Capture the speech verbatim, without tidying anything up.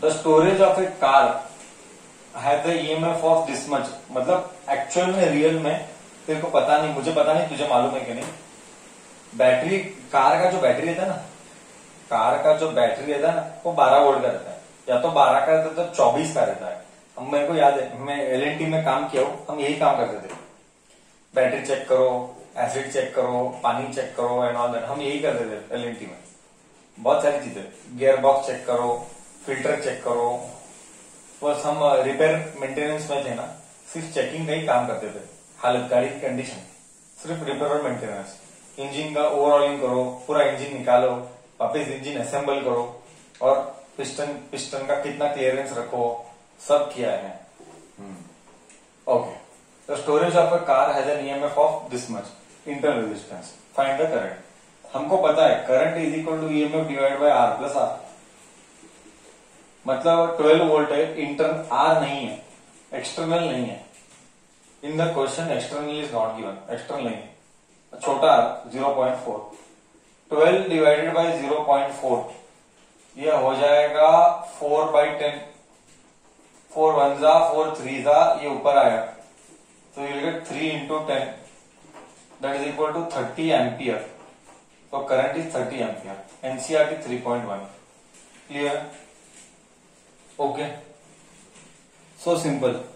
The storage of a car है the EMF of this much, मतलब actual में real में तेरे को पता नहीं, मुझे पता नहीं, तुझे मालूम है कि नहीं, बैटरी कार का जो बैटरी रहता है ना, कार का जो बैटरी रहता है ना वो बारह वोल्ट का रहता है, या तो बारह का रहता है तो चौबीस का रहता है। हम मेरे को याद है, मैं एल एन टी में काम किया हूं, हम यही काम करते थे, बैटरी चेक करो, एसिड चेक करो, पानी चेक करो एंड ऑल दैट, हम यही करते थे एल एन टी में। बहुत सारी चीजें, गियर बॉक्स चेक करो, फिल्टर चेक करो, बस हम रिपेयर मेंटेनेंस में थे ना, सिर्फ चेकिंग का ही काम करते थे, हालत गाड़ी की कंडीशन, सिर्फ रिपेयर और मेंटेनेंस। इंजन का ओवरऑलिंग करो, पूरा इंजन निकालो, वापस इंजन असेंबल करो, और पिस्टन पिस्टन का कितना क्लियरेंस रखो, सब किया है। Okay, the storage of a car has an EMF of this much, internal resistance, find the current. हमको पता है current is equal to EMF divide by r plus r, मतलब ट्वेल्व वोल्ट है, इंटरनल आर नहीं है, external नहीं है। In the question external is not given, external नहीं है, छोटा r zero point four, twelve divided by zero point four, यह हो जाएगा four by ten, four one जा फोर थ्री जा, ये ऊपर आया तो you get three into ten, that is equal to thirty ampere. तो current is thirty ampere, NCERT three point one. Clear? Okay, so simple.